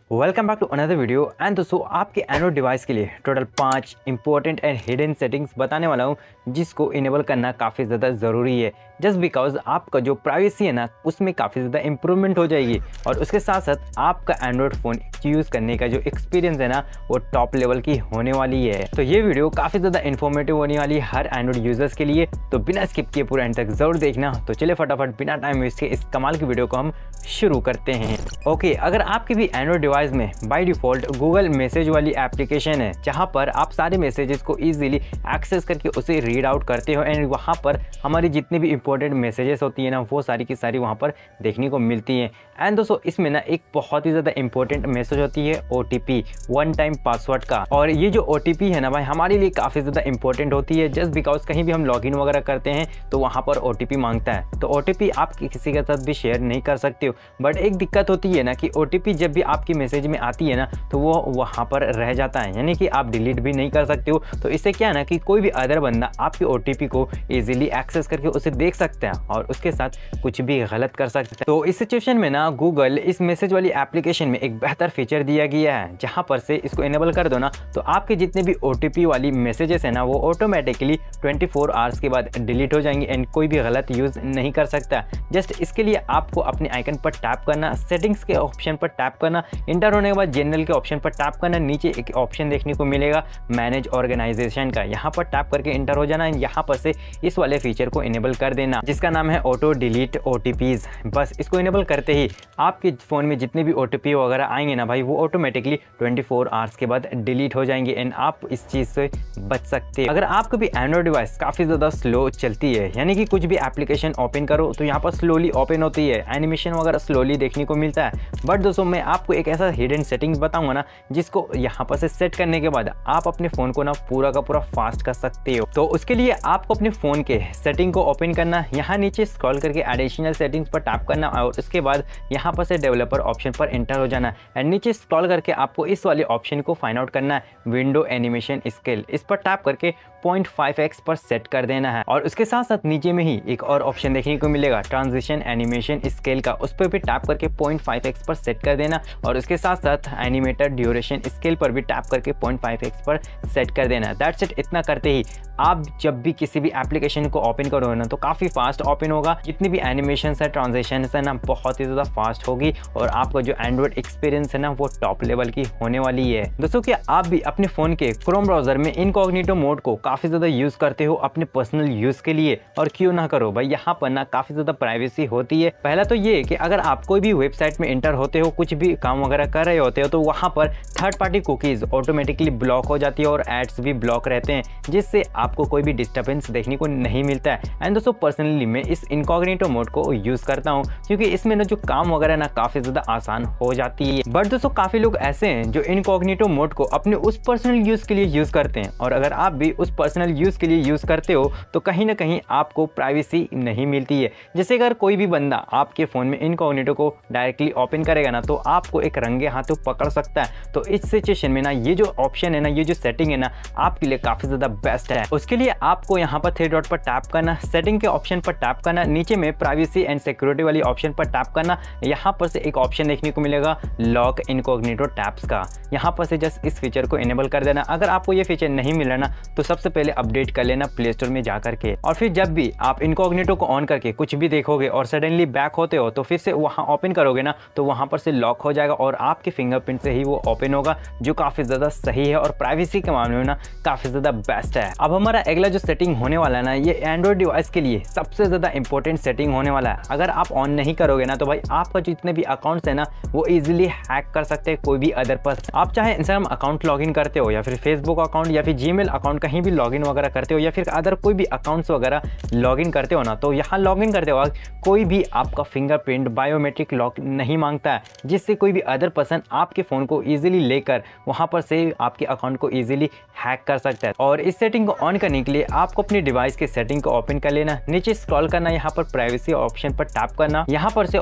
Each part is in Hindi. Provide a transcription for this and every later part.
Welcome back to another video. And दोस्तों, आपके एंड्रॉइड डिवाइस के लिए total 5 important and hidden settings बताने वाला हूं, जिसको इनेबल करना काफ़ी ज़्यादा ज़रूरी है। जस्ट बिकॉज आपका जो प्राइवेसी है ना, उसमें काफ़ी ज़्यादा इंप्रूवमेंट हो जाएगी और उसके साथ साथ आपका एंड्रॉइड फ़ोन यूज़ करने का जो एक्सपीरियंस है ना, वो टॉप लेवल की होने वाली है। तो ये वीडियो काफ़ी ज़्यादा इन्फॉर्मेटिव होने वाली है हर एंड्रॉइड यूज़र्स के लिए, तो बिना स्किप किए पूरा एंड तक ज़रूर देखना। तो चलिए फटाफट बिना टाइम वेस्ट के इस कमाल की वीडियो को हम शुरू करते हैं। ओके, अगर आपके भी एंड्रॉइड डिवाइस में बाय डिफ़ॉल्ट गूगल मैसेज वाली एप्लीकेशन है, जहां पर आप सारे मैसेजेस को इजीली एक्सेस करके उसे रीड आउट करते हो एंड वहां पर हमारी जितनी भी इंपॉर्टेंट मैसेजेस होती है ना, वो सारी की सारी वहां पर देखने को मिलती हैं। एंड दोस्तों, इसमें ना एक बहुत ही ज़्यादा इंपॉर्टेंट मैसेज होती है OTP, वन टाइम पासवर्ड का। और ये जो OTP है ना भाई, हमारे लिए काफ़ी ज़्यादा इंपॉर्टेंट होती है। जस्ट बिकॉज कहीं भी हम लॉगिन वगैरह करते हैं तो वहाँ पर OTP मांगता है, तो OTP आप किसी के साथ भी शेयर नहीं कर सकते हो। बट एक दिक्कत होती है ना कि OTP जब भी आपकी मैसेज में आती है ना, तो वो वहाँ पर रह जाता है, यानी कि आप डिलीट भी नहीं कर सकते हो। तो इससे क्या है ना कि कोई भी अदर बंदा आपके OTP को इजीली एक्सेस करके उसे देख सकता है और उसके साथ कुछ भी गलत कर सकता है। तो इस सिचुएशन में ना गूगल इस मैसेज वाली एप्लीकेशन में एक बेहतर फीचर दिया गया है, जहाँ पर से इसको इनेबल कर दो ना, तो आपके जितने भी OTP वाली मैसेजेस है ना, वो ऑटोमेटिकली 24 आवर्स के बाद डिलीट हो जाएंगे एंड कोई भी गलत यूज़ नहीं कर सकता। जस्ट इसके लिए आपको अपने आइकन पर टैप करना, सेटिंग्स के ऑप्शन पर टैप करना, इंटर होने के बाद जनरल के ऑप्शन पर टैप करना, नीचे एक ऑप्शन देखने को मिलेगा मैनेज ऑर्गेनाइजेशन का, यहाँ पर टैप करके इंटर हो जाना। यहाँ पर से इस वाले फीचर को इनेबल कर देना, जिसका नाम है ऑटो डिलीट OTPs। बस इसको इनेबल करते ही आपके फ़ोन में जितने भी OTP वगैरह आएंगे ना भाई, वो ऑटोमेटिकली 24 आवर्स के बाद डिलीट हो जाएंगे एंड आप इस चीज़ से बच सकते हैं। अगर आपका भी एंड्रॉइड डिवाइस काफ़ी ज़्यादा स्लो चलती है, यानी कि कुछ भी एप्लीकेशन ओपन करो तो यहाँ पर स्लोली ओपन होती है, एनिमेशन वगैरह स्लोली देखने को मिलता है। बट दोस्तों, मैं आपको एक ऐसा हिडन सेटिंग्स बताऊंगा ना, जिसको यहाँ पर से सेट करने के बाद आप अपने फ़ोन को ना पूरा का पूरा फास्ट कर सकते हो। तो उसके लिए आपको अपने फ़ोन के सेटिंग को ओपन करना, यहाँ नीचे स्क्रॉल करके एडिशनल सेटिंग्स पर टैप करना और उसके बाद यहाँ पर से डेवलपर ऑप्शन पर एंटर हो जाना एंड नीचे स्क्रॉल करके आपको इस वाले ऑप्शन को फाइंड आउट करना है, विंडो एनिमेशन स्केल। इस पर टैप करके 0.5x पर सेट कर देना है और उसके साथ साथ नीचे में ही एक और ऑप्शन देखने को मिलेगा ट्रांजिशन एनिमेशन स्केल का, उस पर भी टैप करके 0.5x पर सेट कर देना और उसके साथ साथ एनिमेटेड ड्यूरेशन स्केल पर भी टैप करके 0.5x पर सेट कर देना। That's it. इतना करते ही आप जब भी किसी भी एप्लीकेशन को ओपन करोगे ना, तो काफ़ी फास्ट ओपन होगा। जितनी भी एनिमेशन है, ट्रांजिशन है ना, बहुत ही ज़्यादा फास्ट होगी और आपका जो एंड्रॉइड एक्सपीरियंस है ना, वो टॉप लेवल की होने वाली है। दोस्तों, क्या आप भी अपने फ़ोन के क्रोम ब्राउज़र में इनकॉग्निटो मोड को काफ़ी ज़्यादा यूज़ करते हो अपने पर्सनल यूज़ के लिए? और क्यों ना करो भाई, यहाँ पर ना काफ़ी ज़्यादा प्राइवेसी होती है। पहला तो ये कि अगर आप कोई भी वेबसाइट में इंटर होते हो, कुछ भी काम वगैरह कर रहे होते हो, तो वहाँ पर third party cookies automatically block हो जाती है और एड्स भी ब्लॉक रहते हैं, जिससे आपको कोई भी डिस्टर्बेंस देखने को नहीं मिलता है। एंड दोस्तों, पर्सनली मैं इस इनकॉग्निटो मोड को यूज़ करता हूँ, क्योंकि इसमें ना जो काम वगैरह ना काफ़ी ज़्यादा आसान हो जाती है। बट दोस्तों, काफ़ी लोग ऐसे हैं जो इनकॉग्निटो मोड को अपने उस पर्सनल यूज़ के लिए यूज़ करते हैं, और अगर आप भी उस पर्सनल यूज़ के लिए यूज़ करते हो तो कहीं ना कहीं आपको प्राइवेसी नहीं मिलती है। जैसे अगर कोई भी बंदा आपके फ़ोन में इनकॉग्निटो को डायरेक्टली ओपन करेगा ना, तो आपको एक रंगे हाथों पकड़ सकता है। तो इस सिचुएशन में ना ये जो ऑप्शन है ना, ये जो सेटिंग है ना, आपके लिए काफ़ी ज़्यादा बेस्ट है। उसके लिए आपको यहाँ पर 3 डॉट पर टैप करना, सेटिंग के ऑप्शन पर टैप करना, नीचे में प्राइवेसी एंड सिक्योरिटी वाली ऑप्शन पर टैप करना। यहाँ पर से एक ऑप्शन देखने को मिलेगा लॉक इनकॉग्निटो टैप्स का, यहाँ पर से जस्ट इस फीचर को इनेबल कर देना। अगर आपको ये फीचर नहीं मिल रहा ना, तो सबसे पहले अपडेट कर लेना प्ले स्टोर में जा करके, और फिर जब भी आप इनकॉग्निटो को ऑन करके कुछ भी देखोगे और सडनली बैक होते हो, तो फिर से वहाँ ओपन करोगे ना, तो वहाँ पर से लॉक हो जाएगा और आपके फिंगरप्रिंट से ही वो ओपन होगा, जो काफ़ी ज़्यादा सही है और प्राइवेसी के मामले में ना काफ़ी ज़्यादा बेस्ट है। अब हमारा अगला जो सेटिंग होने वाला है ना, ये एंड्रॉइड डिवाइस के लिए सबसे ज़्यादा इंपॉर्टेंट सेटिंग होने वाला है। अगर आप ऑन नहीं करोगे ना, तो भाई आपका जितने भी अकाउंट्स है ना, वो इजीली हैक कर सकते हैं कोई भी अदर पर्सन। आप चाहे इंस्टाग्राम अकाउंट लॉगिन करते हो या फिर फेसबुक अकाउंट या फिर जीमेल अकाउंट कहीं भी लॉगिन वगैरह करते हो या फिर अदर कोई भी अकाउंट्स वगैरह लॉगिन करते हो ना, तो यहाँ लॉगिन करते वक्त कोई भी आपका फिंगरप्रिंट बायोमेट्रिक लॉक नहीं मांगता है, जिससे कोई भी अदर पर्सन आपके फ़ोन को ईजिली लेकर वहाँ पर से आपके अकाउंट को ईजिली हैक कर सकता है। और इस सेटिंग को ऑन करने के लिए आपको अपनी डिवाइस के सेटिंग को ओपन कर लेना, नीचे स्क्रॉल करना, यहाँ पर प्राइवेसी ऑप्शन पर टैप करना, यहाँ पर से ऑटो फिल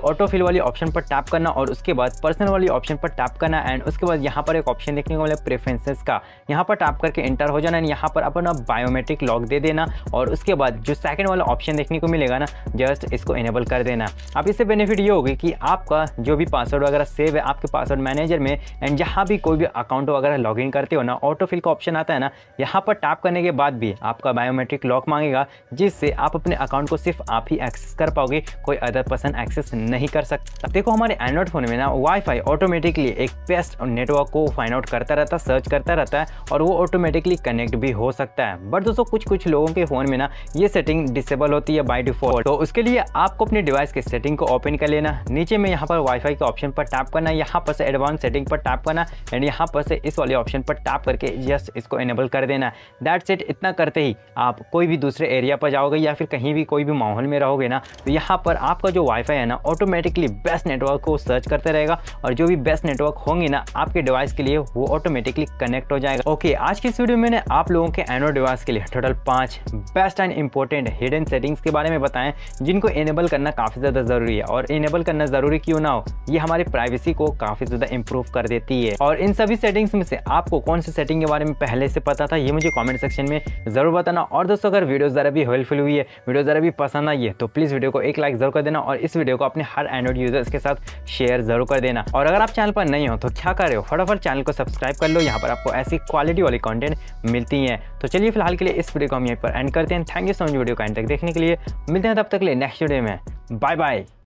वाली ऑप्शन पर टैप करना और उसके बाद पर्सनल वाली ऑप्शन पर टैप करना एंड उसके बाद यहाँ पर एक ऑप्शन देखने को मिला प्रेफरेंसेस का, यहाँ पर टैप करके इंटर हो जाना एंड यहाँ पर अपना बायोमेट्रिक लॉक दे देना और उसके बाद जो सेकंड वाला ऑप्शन देखने को मिलेगा ना, जस्ट इसको इनेबल कर देना। अब इससे बेनिफिट ये होगी कि आपका जो भी पासवर्ड वगैरह सेव है आपके पासवर्ड मैनेजर में एंड जहाँ भी कोई भी अकाउंट वगैरह लॉगिन करते हो ना, ऑटोफिल का ऑप्शन आता है ना, यहाँ पर टैप करने के बाद भी आपका बायोमेट्रिक लॉक मांगेगा, जिससे आप अपने अकाउंट को सिर्फ आप ही एक्सेस कर पाओगे, कोई अदर पर्सन एक्सेस नहीं कर सकता। देखो हमारे एंड्रॉइड फोन में ना वाईफाई ऑटोमेटिकली एक बेस्ट नेटवर्क को फाइंड आउट करता रहता है, सर्च करता रहता है और वो ऑटोमेटिकली कनेक्ट भी हो सकता है। बट दोस्तों कुछ लोगों के फ़ोन में ना ये सेटिंग डिसेबल होती है बाय डिफॉल्ट, तो उसके लिए आपको अपने डिवाइस के सेटिंग को ओपन कर लेना, नीचे में यहाँ पर वाईफाई के ऑप्शन पर टैप करना, यहाँ पर से एडवांस सेटिंग पर टैप करना एंड यहाँ पर से इस वाले ऑप्शन पर टैप करके जस्ट इसको इनेबल कर देना। That's it. इतना करते ही आप कोई भी दूसरे एरिया पर जाओगे या फिर कहीं भी कोई भी माहौल में रहोगे ना, तो यहाँ पर आपका जो वाईफाई है ना ऑटोमेटिकली बेस्ट नेटवर्क को सर्च करते रहेगा और जो भी बेस्ट नेटवर्क होंगे ना आपके डिवाइस के लिए वो ऑटोमेटिकली कनेक्ट हो जाएगा। ओके, आज की इस वीडियो में मैंने आप लोगों के एंड्रॉइड डिवाइस के लिए total 5 best and important hidden settings के बारे में बताएं, जिनको इनेबल करना काफ़ी ज़्यादा ज़रूरी है। और इनेबल करना ज़रूरी क्यों ना हो, ये हमारी प्राइवेसी को काफ़ी ज़्यादा इंप्रूव कर देती है। और इन सभी सेटिंग्स में से आपको कौन सी सेटिंग के बारे में पहले से पता था, ये मुझे कॉमेंट सेक्शन में ज़रूर बताना। और दोस्तों अगर वीडियो ज़रा भी हेल्पफुल हुई है, वीडियो ज़रा भी पसंद आई है, तो प्लीज़ वीडियो को एक लाइक ज़रूर कर देना और इस वीडियो को अपने हर एंड्रॉइड यूजर्स के साथ शेयर ज़रूर कर देना। और अगर आप चैनल पर नहीं हो तो क्या कर रहे हो, फटाफट चैनल को सब्सक्राइब कर लो, यहाँ पर आपको ऐसी क्वालिटी वाली कंटेंट मिलती है। तो चलिए फिलहाल के लिए इस वीडियो को हम यहीं पर एंड करते हैं। Thank you so much video को एंड तक देखने के लिए। मिलते हैं तब तक के लिए नेक्स्ट वीडियो में। Bye bye.